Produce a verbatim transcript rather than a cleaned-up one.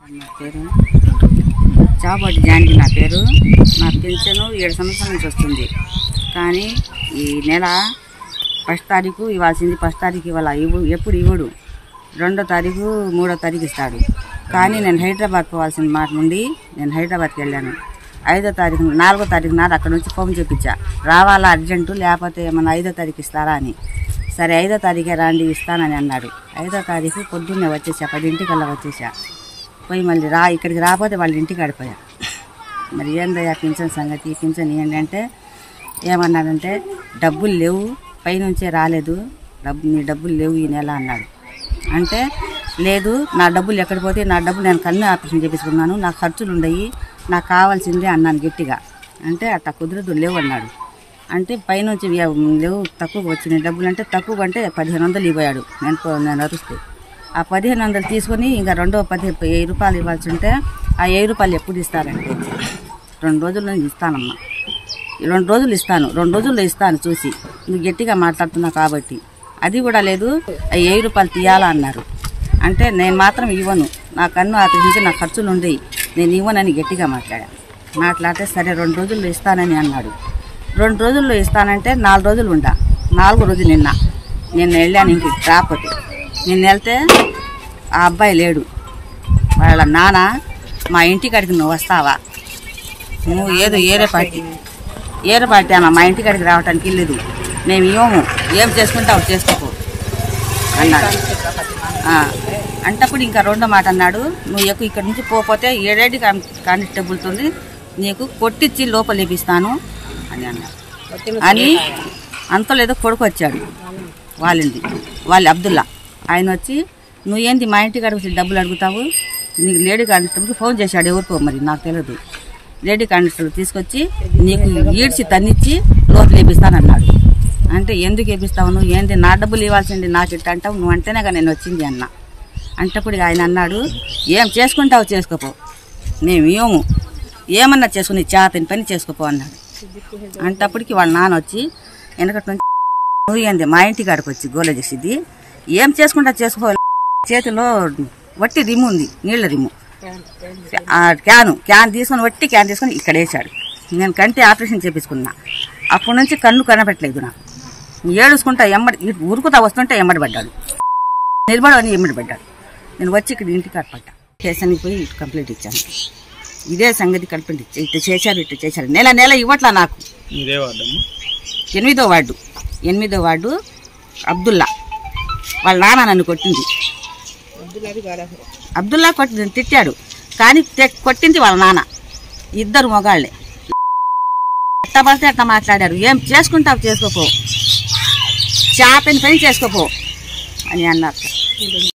నా పేరు చాబట్టి జానకి. నా పేరు నా పెన్షన్ ఏడు సంవత్సరాల నుంచి వస్తుంది. కానీ ఈ నెల ఫస్ట్ తారీఖు ఇవ్వాల్సింది ఫస్ట్ తారీఖు ఇవ్వాల ఇవ్వు ఎప్పుడు ఇవ్వడు. రెండో తారీఖు మూడో తారీఖు ఇస్తాడు. కానీ నేను హైదరాబాద్ పోవాల్సిన మాట నుండి నేను హైదరాబాద్కి వెళ్ళాను. ఐదో తారీఖు నాలుగో తారీఖు నాడు అక్కడ నుంచి ఫోన్ చెప్పించా, రావాలా అర్జెంటు, లేకపోతే ఏమన్నా ఐదో తారీఖు ఇస్తారా అని. సరే ఐదో తారీఖే రాండి ఇస్తానని అన్నాడు. ఐదో తారీఖు పొద్దున్నే వచ్చేసా, పదింటికల్లా వచ్చేసా. పోయి మళ్ళీ రా ఇక్కడికి రాకపోతే వాళ్ళ ఇంటికి ఆడిపోయా. మరి ఏందయ్యా పింఛన్ సంగతి, పింఛన్ ఏంటంటే ఏమన్నాడంటే డబ్బులు లేవు, పైనుంచే రాలేదు, డబ్బు నీ డబ్బులు లేవు ఈ నెల అన్నాడు. అంటే లేదు నా డబ్బులు ఎక్కడ పోతే, నా డబ్బులు నేను కన్ను ఆపరేషన్ చేపించుకున్నాను, నాకు ఖర్చులు ఉండయి, నాకు కావాల్సిందే అన్నాను గట్టిగా. అంటే అట్లా కుదరదు, లేవు అన్నాడు. అంటే పైనుంచి లేవు, తక్కువ వచ్చినాయి డబ్బులు. అంటే తక్కువ అంటే పదిహేను వందలు ఇవ్వాడు. నేను నేను అరుస్తే ఆ పదిహేను వందలు తీసుకొని ఇంకా రెండో పది వెయ్యి రూపాయలు ఇవ్వాల్సి ఉంటే ఆ వెయ్యి రూపాయలు ఎప్పుడు ఇస్తారంటే రెండు రోజుల్లో ఇస్తానమ్మా, రెండు రోజులు ఇస్తాను, రెండు రోజుల్లో ఇస్తాను చూసి, నువ్వు గట్టిగా మాట్లాడుతున్నావు కాబట్టి. అది కూడా లేదు, ఆ వెయ్యి రూపాయలు తీయాలా అన్నారు. అంటే నేను మాత్రం ఇవ్వను, నా కన్ను ఆపరేషన్ నా ఖర్చులు ఉండేవి, నేను ఇవ్వనని గట్టిగా మాట్లాడా. మాట్లాడితే సరే రెండు రోజుల్లో ఇస్తానని అన్నాడు. రెండు రోజుల్లో ఇస్తానంటే నాలుగు రోజులు ఉండా, నాలుగో రోజు నిన్న నిన్న వెళ్ళాను ఇంటికి. రాకపోతే నిన్న వెళ్తే ఆ అబ్బాయి లేడు. వాళ్ళ నాన్న మా ఇంటికాడికి నువ్వు వస్తావా, నువ్వు ఏదో ఏరే పార్టీ ఏరే పార్టీ అన్న మా ఇంటికాడికి రావటానికి వెళ్ళలేదు, మేము ఇవ్వము, ఏం చేసుకుంటావు చేసుకోపో అన్నాడు. అంటప్పుడు ఇంకా రెండో మాట అన్నాడు, నువ్వు ఎక్కువ ఇక్కడ నుంచి పోతే ఏడేటి కానిస్టేబుల్తో నీకు కొట్టించి లోపల లేపిస్తాను అని అన్నాడు. అని అంతలేదో కొడుకు వచ్చాడు వాళ్ళింది, వాళ్ళ అబ్దుల్లా. ఆయన వచ్చి నువ్వు ఏంటి మా ఇంటికి అడిగి డబ్బులు అడుగుతావు, నీకు లేడీ కానిస్టేబుల్కి ఫోన్ చేశాడు, ఎవరికో మరి నాకు తెలియదు. లేడీ కానిస్టేబుల్ తీసుకొచ్చి నీకు ఈడ్చి తన్నిచ్చి లోపల వేపిస్తానన్నాడు. అంటే ఎందుకు వేపిస్తావు నువ్వు, ఏంటి నా డబ్బులు ఇవ్వాల్సింది నాకు ఇట్ట అంటావు, నువ్వు అంటేనేగా నేను వచ్చింది అన్న. అంటప్పుడు ఆయన అన్నాడు, ఏం చేసుకుంటావు చేసుకోపో, మేము ఇవ్వము, ఏమన్నా చేసుకుని చేతని పని చేసుకోపో అన్నాడు. అంటప్పటికి వాళ్ళ నాన్న వచ్చి వెనకటి నుంచి నువ్వు ఏంది మా ఇంటికి ఆడికి వచ్చి గోల చేసిద్ది, ఏం చేసుకుంటా చేసుకో, చేతిలో వట్టి రిమ్ము ఉంది, నీళ్ళ రిమ్ము, క్యాను క్యాన్ తీసుకొని వట్టి క్యాన్ తీసుకొని ఇక్కడ వేసాడు. నేను కంటి ఆపరేషన్ చేపించుకున్నా, అప్పటి నుంచి కన్ను కనపెట్టలేదు నాకు. ఏడుచుకుంటా ఎమ్మడి ఉరుకుతా వస్తుంటే ఎమ్మడి పడ్డాడు, నిలబడని ఎమ్మడి పడ్డాడు. నేను వచ్చి ఇక్కడ ఇంటికి ఆడపడ్డా, స్టేషన్కి పోయి కంప్లైంట్ ఇచ్చాను. ఇదే సంగతి కంప్లైంట్ ఇచ్చా, ఇట్లా చేశారు ఇట్లా చేశారు, నెల నెల ఇవ్వట్లా నాకు. ఎనిమిదో వార్డు ఎనిమిదో వార్డు అబ్దుల్లా వాళ్ళ నాన్న నన్ను కొట్టింది. అబ్దుల్లా కొట్టి తిట్టాడు, కానీ కొట్టింది వాళ్ళ నాన్న. ఇద్దరు మొగాళ్లే ఎట్లా పడితే అట్లా మాట్లాడారు. ఏం చేసుకుంటావు చేసుకోపో, చేతని పని చేసుకోపో అని అన్నారు.